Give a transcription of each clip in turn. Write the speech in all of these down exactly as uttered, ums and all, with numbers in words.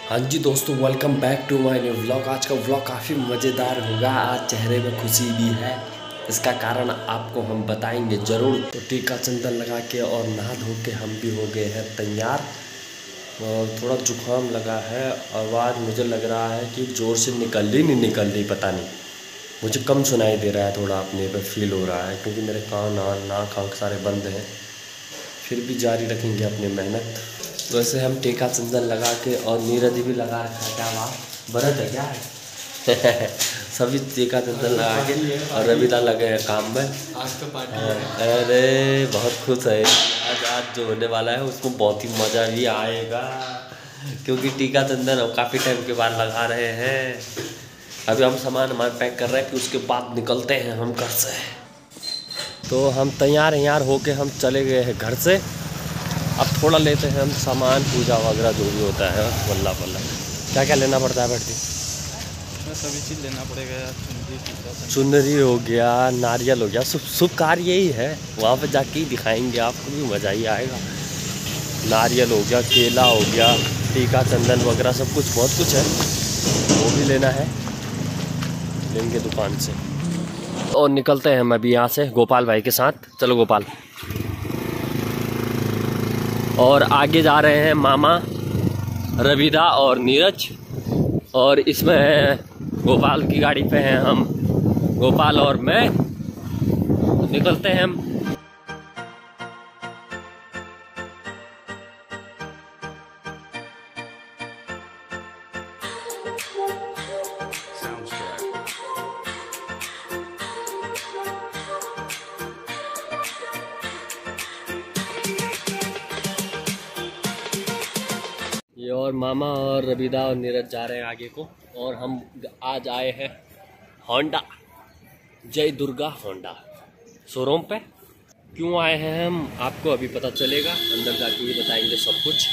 हाँ जी दोस्तों, welcome back to my new vlog. आज का व्लॉग काफ़ी मज़ेदार होगा। आज चेहरे में खुशी भी है, इसका कारण आपको हम बताएंगे ज़रूर। तो टीका चंदन लगा के और नहा धो के हम भी हो गए हैं तैयार। और थोड़ा जुकाम लगा है, आवाज़ मुझे लग रहा है कि ज़ोर से निकल रही नहीं निकल रही पता नहीं, मुझे कम सुनाई दे रहा है, थोड़ा अपने पे फील हो रहा है क्योंकि मेरे कान नाक आँख सारे बंद हैं। फिर भी जारी रखेंगे अपनी मेहनत। वैसे हम टीका चंदन लगा के और नीरज भी लगा रखा है। क्या बात बरत है क्या है सभी टीका चंदन लगा के और रविदा लगे हैं काम में। आज तो पार्टी है। अरे बहुत खुश है आज। आज जो होने वाला है उसको बहुत ही मज़ा भी आएगा क्योंकि टीका चंदन हम काफ़ी टाइम के बाद लगा रहे हैं। अभी हम सामान हमारे पैक कर रहे हैं कि उसके बाद निकलते हैं हम घर से। तो हम तैयार यार होके हम चले गए हैं घर से। अब थोड़ा लेते हैं हम सामान, पूजा वगैरह जो भी होता है। वल्ला वल्ला क्या क्या लेना पड़ता है बेटी? सभी चीज़ लेना पड़ेगा यार। चुनरी चुनरी हो गया, नारियल हो गया, शुभ शुभ कार्य यही है। वहाँ पे जाके ही दिखाएंगे आपको, भी मज़ा ही आएगा। नारियल हो गया, केला हो गया, टीका चंदन वगैरह सब कुछ, बहुत कुछ है, वो भी लेना है, लेंगे दुकान से। और निकलते हैं हम अभी यहाँ से गोपाल भाई के साथ। चलो गोपाल। और आगे जा रहे हैं मामा, रविदा और नीरज। और इसमें गोपाल की गाड़ी पे हैं हम, गोपाल और मैं। निकलते हैं हम। ये और मामा और रविदा और नीरज जा रहे हैं आगे को। और हम आज आए हैं होंडा, जय दुर्गा होंडा शोरूम पे। क्यों आए हैं हम आपको अभी पता चलेगा, अंदर जाके ही बताएंगे सब कुछ।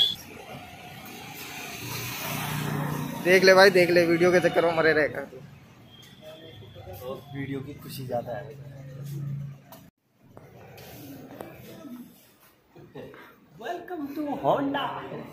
देख ले भाई, देख ले, वीडियो के चक्कर में मरे रहेगा तू। तो वीडियो की खुशी ज़्यादा है। Welcome to Honda.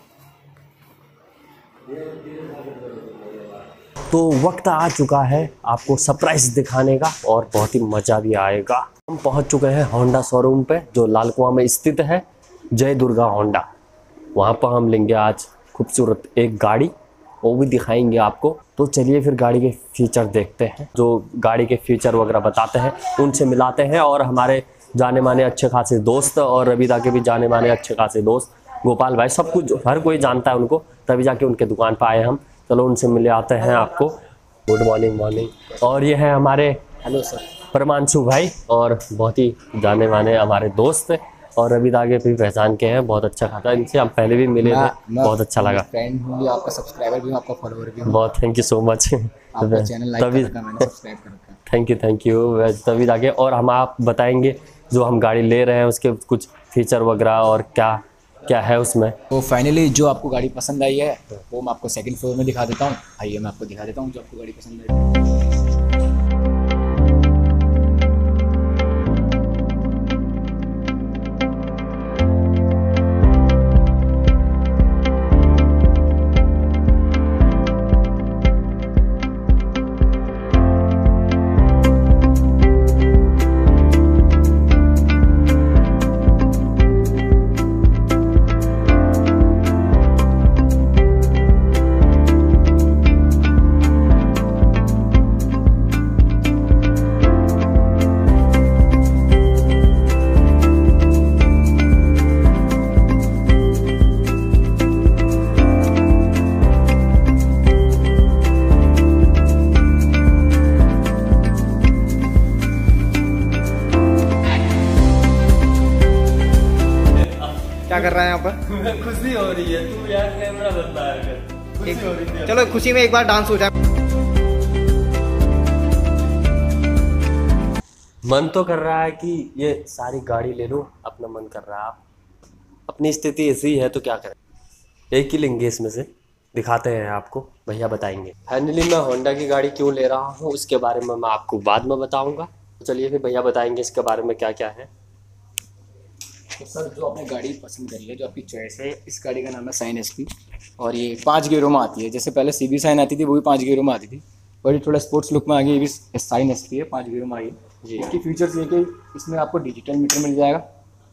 तो वक्त आ चुका है आपको सरप्राइज दिखाने का और बहुत ही मज़ा भी आएगा। हम पहुंच चुके हैं होंडा शोरूम पे जो लाल कुआं में स्थित है, जय दुर्गा होंडा। वहां पर हम लेंगे आज खूबसूरत एक गाड़ी, वो भी दिखाएंगे आपको। तो चलिए फिर गाड़ी के फीचर देखते हैं, जो गाड़ी के फीचर वगैरह बताते हैं उनसे मिलाते हैं। और हमारे जाने माने अच्छे खासे दोस्त और रविदा के भी जाने माने अच्छे खासे दोस्त गोपाल भाई, सब कुछ हर कोई जानता है उनको, तभी जाके उनके दुकान पर आए हम। चलो उनसे मिले आते हैं आपको। Good morning morning. और ये है हमारे हेलो सर परमांशु भाई, और बहुत ही जाने माने हमारे दोस्त और रविदा के भी पहचान के हैं, बहुत अच्छा खाता है। इनसे हम पहले भी मिले थे, बहुत अच्छा लगा। फ्रेंड हूँ, आपका सब्सक्राइबर भी हूँ, आपका फॉलोअर भी हूँ। बहुत थैंक यू सो मच। आपका चैनल लाइक कर रखा, मैंने सब्सक्राइब कर रखा। Thank you thank you. तभी जाके और हम आप बताएंगे जो हम गाड़ी ले रहे हैं उसके कुछ फीचर वगैरह और क्या क्या है उसमें। तो फाइनली जो आपको गाड़ी पसंद आई है वो मैं आपको सेकंड फ्लोर में दिखा देता हूँ। आइए मैं आपको दिखा देता हूँ जो आपको गाड़ी पसंद आई। क्या कर रहा है यहाँ पर? खुशी हो रही है, तू यार कैमरा बंद कर। खुशी हो रही है। चलो खुशी में एक बार डांस हो जाए। मन तो कर रहा है कि ये सारी गाड़ी ले लो, अपना मन कर रहा है। अपनी स्थिति ऐसी है तो क्या करें, एक ही लेंगे इसमें से, दिखाते हैं आपको, भैया बताएंगे। फाइनली मैं होंडा की गाड़ी क्यों ले रहा हूँ उसके बारे में मैं आपको बाद में बताऊंगा। तो चलिए फिर भैया बताएंगे इसके बारे में क्या क्या है। तो सर जो आपने गाड़ी पसंद करी है, जो आपकी चॉइस है, इस गाड़ी का नाम है साइन एस पी और ये पाँच गियरों में आती है। जैसे पहले सी बी साइन आती थी, वो भी पाँच गियरों में आती थी, और ये थोड़ा स्पोर्ट्स लुक में आ गई, ये भी साइन एस पी है, पाँच गियरों में आई है जी। इसकी फीचर्स ये कि इसमें आपको डिजिटल मीटर मिल जाएगा,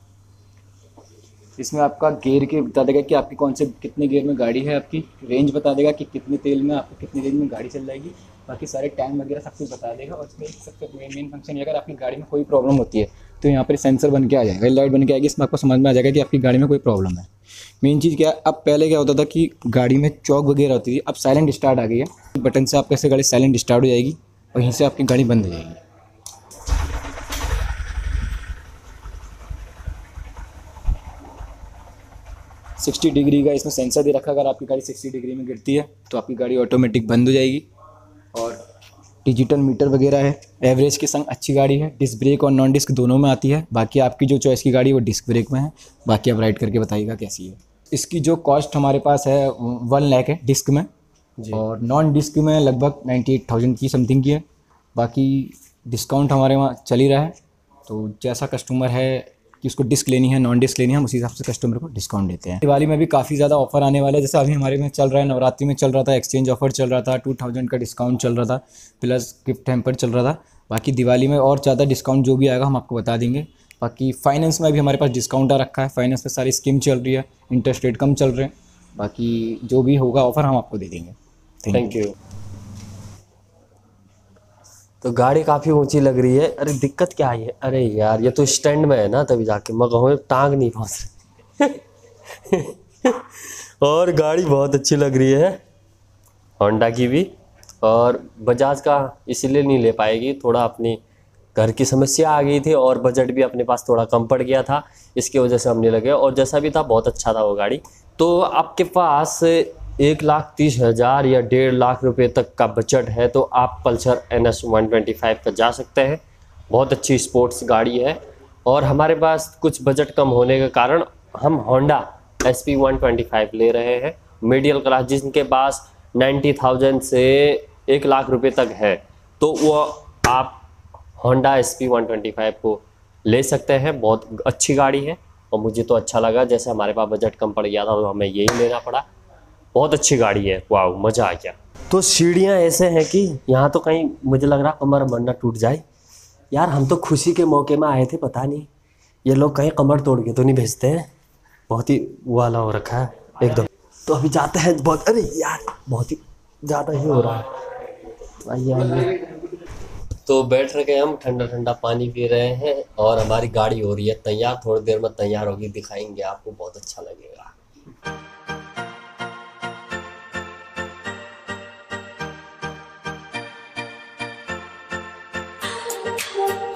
इसमें आपका गियर के बता देगा कि आपकी कौन से कितने गियर में गाड़ी है, आपकी रेंज बता देगा कि कितने तेल में आपको कितनी रेंज में गाड़ी चल जाएगी, बाकी सारे टाइम वगैरह सब कुछ बता देगा। और इसमें एक सबसे मेन मेन फंक्शन ये, अगर आपकी गाड़ी में कोई प्रॉब्लम होती है तो यहाँ पर सेंसर बन के आ जाएगा, लाइट बन के आएगी, इसमें आपको समझ में आ जाएगा कि आपकी गाड़ी में कोई प्रॉब्लम है। मेन चीज़ क्या है, अब पहले क्या होता था कि गाड़ी में चौक वगैरह होती थी, अब साइलेंट स्टार्ट आ गई है। बटन से आप कैसे गाड़ी साइलेंट स्टार्ट हो जाएगी और यहीं से आपकी गाड़ी बंद हो जाएगी। सिक्सटी डिग्री का इसमें सेंसर दे रखा है, अगर आपकी गाड़ी सिक्सटी डिग्री में गिरती है तो आपकी गाड़ी ऑटोमेटिक बंद हो जाएगी। और डिजिटल मीटर वगैरह है। एवरेज के संग अच्छी गाड़ी है, डिस्क ब्रेक और नॉन डिस्क दोनों में आती है। बाकी आपकी जो चॉइस की गाड़ी वो डिस्क ब्रेक में है, बाकी आप राइड करके बताइएगा कैसी है। इसकी जो कॉस्ट हमारे पास है वन लाख है डिस्क में जी, और नॉन डिस्क में लगभग नाइन्टी एट थाउजेंड की समथिंग की है। बाकी डिस्काउंट हमारे वहाँ चल ही रहा है, तो जैसा कस्टमर है कि उसको डिस्क लेनी है, नॉन डिस्क लेनी है, हम उसी हिसाब से कस्टमर को डिस्काउंट देते हैं। दिवाली में भी काफ़ी ज़्यादा ऑफर आने वाला है, जैसे अभी हमारे में चल रहा है, नवरात्रि में चल रहा था, एक्सचेंज ऑफर चल रहा था, टू थाउजेंड का डिस्काउंट चल रहा था, प्लस गिफ्ट हैम्पर चल रहा था। बाकी दिवाली में और ज़्यादा डिस्काउंट जो भी आएगा हम आपको बता देंगे। बाकी फाइनेंस में भी हमारे पास डिस्काउंट आ रखा है, फाइनेंस पे सारी स्कीम चल रही है, इंटरेस्ट रेट कम चल रहे हैं। बाकी जो भी होगा ऑफर हम आपको दे देंगे। Thank you. तो गाड़ी काफ़ी ऊंची लग रही है। अरे दिक्कत क्या आई है? अरे यार ये तो स्टैंड में है ना, तभी जाके मगर टांग नहीं पहुँच रही और गाड़ी बहुत अच्छी लग रही है, होंडा की भी। और बजाज का इसीलिए नहीं ले पाएगी, थोड़ा अपनी घर की समस्या आ गई थी और बजट भी अपने पास थोड़ा कम पड़ गया था, इसकी वजह से हमने लगे। और जैसा भी था बहुत अच्छा था वो गाड़ी। तो आपके पास एक लाख तीस हज़ार या डेढ़ लाख रुपए तक का बजट है तो आप Pulsar N S one twenty five पर जा सकते हैं। बहुत अच्छी स्पोर्ट्स गाड़ी है और हमारे पास कुछ बजट कम होने के कारण हम Honda S P one twenty five ले रहे हैं। मिडिल क्लास जिनके पास नाइन्टी थाउजेंड से एक लाख रुपए तक है तो वो आप Honda S P one twenty five को ले सकते हैं। बहुत अच्छी गाड़ी है और मुझे तो अच्छा लगा, जैसे हमारे पास बजट कम पड़ गया था तो हमें यही लेना पड़ा। बहुत अच्छी गाड़ी है, वाह मज़ा आ गया। तो सीढ़ियाँ ऐसे हैं कि यहाँ तो कहीं मुझे लग रहा कमर मरना टूट जाए यार। हम तो खुशी के मौके में आए थे, पता नहीं ये लोग कहीं कमर तोड़ के तो नहीं भेजते हैं। बहुत ही वाला हो रखा है एकदम। तो अभी जाते हैं, बहुत अरे यार बहुत ही ज़्यादा ही हो रहा है। आइए आइए। तो बैठ रखे हम, ठंडा ठंडा पानी पी रहे हैं और हमारी गाड़ी हो रही है तैयार, थोड़ी देर में तैयार होगी, दिखाएंगे आपको, बहुत अच्छा लगेगा। Thank you.